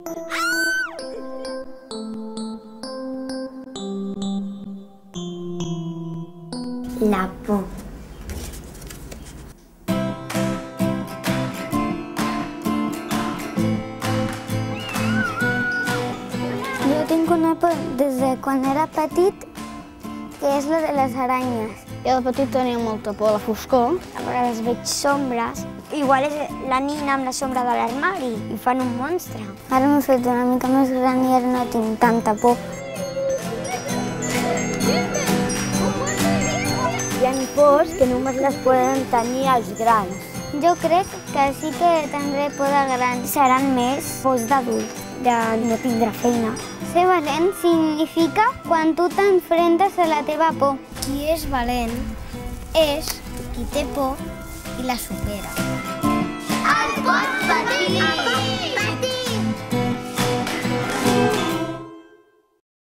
La por. Jo tinc una por des de quan era petit, que és la de les aranyes. Jo de petit tenia molta por a la foscor. A vegades veig sombres. Igual és la nina amb la sombra de l'armari i fan un monstre. Ara m'he fet una mica més gran i ara no tinc tanta por. Hi ha pors que només les poden tenir els grans. Jo crec que sí que tindré por de gran. Seran més pors d'adult, de no tindre feina. Ser valent significa quan tu t'enfrentes a la teva por. Qui és valent és qui té por i la supera.